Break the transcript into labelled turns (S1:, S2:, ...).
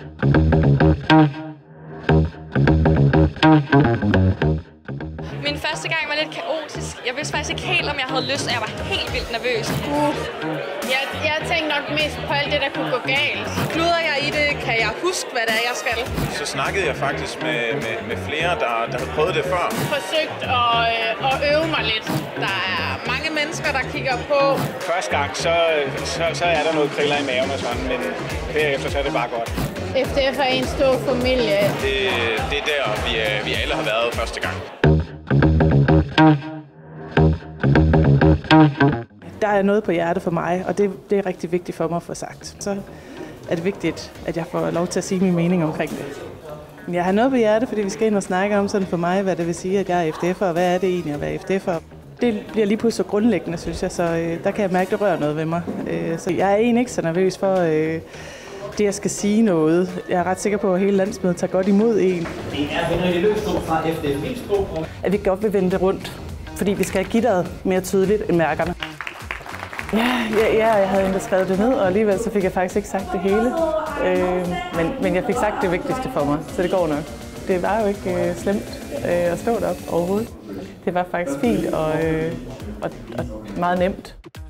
S1: Min første gang var lidt kaotisk. Jeg vidste faktisk ikke helt, om jeg havde lyst, og jeg var helt vildt nervøs.
S2: Jeg tænkte nok mest på alt det, der kunne gå galt.
S3: Kluder jeg i det? Kan jeg huske, hvad det er, jeg skal?
S4: Så snakkede jeg faktisk med flere, der havde prøvet det før.
S2: Forsøgt at øve mig lidt. Der er mange mennesker, der kigger på.
S5: Første gang, så er der noget kriller i maven og sådan, men derefter så er det bare godt.
S2: FDF er en stor familie.
S4: Det er der, vi alle har været første gang.
S6: Der er noget på hjertet for mig, og det er rigtig vigtigt for mig at få sagt. Så er det vigtigt, at jeg får lov til at sige min mening omkring det. Jeg har noget på hjertet, fordi vi skal ind og snakke om sådan for mig, hvad det vil sige, at jeg er FDF'er, og hvad er det egentlig at være FDF'er. Det bliver lige pludselig så grundlæggende, synes jeg, så der kan jeg mærke, at det rører noget ved mig. Så jeg er egentlig ikke så nervøs for det, jeg skal sige noget. Jeg er ret sikker på, at hele landsmødet tager godt imod en.
S7: Det er Henriette Løgstrup fra FDF.
S6: At vi godt vil vende det rundt, fordi vi skal have gitteret mere tydeligt end mærkerne. Ja, jeg havde endda skrevet det ned, og alligevel så fik jeg faktisk ikke sagt det hele. Men jeg fik sagt det vigtigste for mig, så det går nok. Det var jo ikke slemt at stå deroppe overhovedet. Det var faktisk fint og meget nemt.